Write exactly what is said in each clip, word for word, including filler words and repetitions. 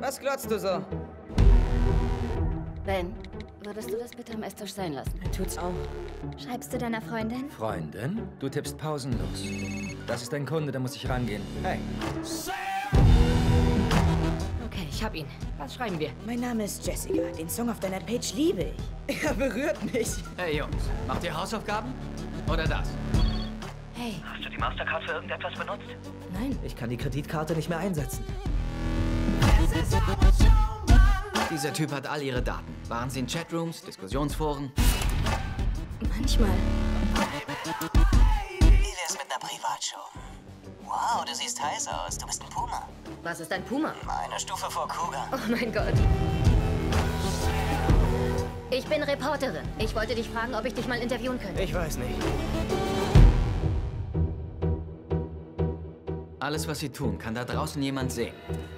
Was glotzt du so? Ben, würdest du das bitte am Esstisch sein lassen? Er tut's auch. Schreibst du deiner Freundin? Freundin? Du tippst pausenlos. Das ist ein Kunde, da muss ich rangehen. Hey. Okay, ich hab ihn. Was schreiben wir? Mein Name ist Jessica. Den Song auf deiner Page liebe ich. Er berührt mich. Hey Jungs, macht ihr Hausaufgaben? Oder das? Hey. Hast du die Mastercard für irgendetwas benutzt? Nein. Ich kann die Kreditkarte nicht mehr einsetzen. Dieser Typ hat all ihre Daten. Waren sie in Chatrooms, Diskussionsforen? Manchmal. Wie wär's mit einer Privatshow? Wow, du siehst heiß aus. Du bist ein Puma. Was ist ein Puma? Eine Stufe vor Cougar. Oh mein Gott. Ich bin Reporterin. Ich wollte dich fragen, ob ich dich mal interviewen könnte. Ich weiß nicht. Alles, was sie tun, kann da draußen jemand sehen.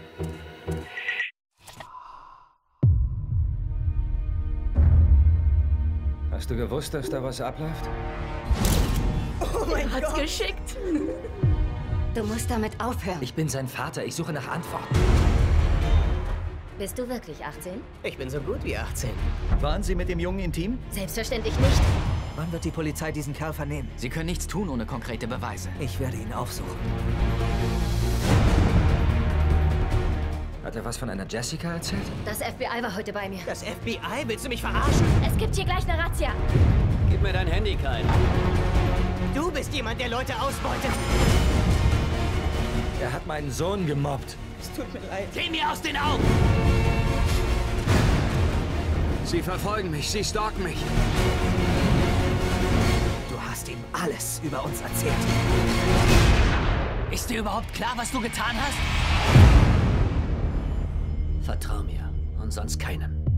Hast du gewusst, dass da was abläuft? Oh mein Hat's Gott. geschickt. Du musst damit aufhören. Ich bin sein Vater, ich suche nach Antworten. Bist du wirklich achtzehn? Ich bin so gut wie achtzehn. Waren Sie mit dem Jungen intim? Selbstverständlich nicht. Wann wird die Polizei diesen Kerl vernehmen? Sie können nichts tun ohne konkrete Beweise. Ich werde ihn aufsuchen. Hat er was von einer Jessica erzählt? Das F B I war heute bei mir. Das F B I? Willst du mich verarschen? Es gibt hier gleich eine Razzia. Gib mir dein Handy, Kyle. Du bist jemand, der Leute ausbeutet. Er hat meinen Sohn gemobbt. Es tut mir leid. Geh mir aus den Augen! Sie verfolgen mich, sie stalken mich. Du hast ihm alles über uns erzählt. Ist dir überhaupt klar, was du getan hast? Vertrau mir und sonst keinem.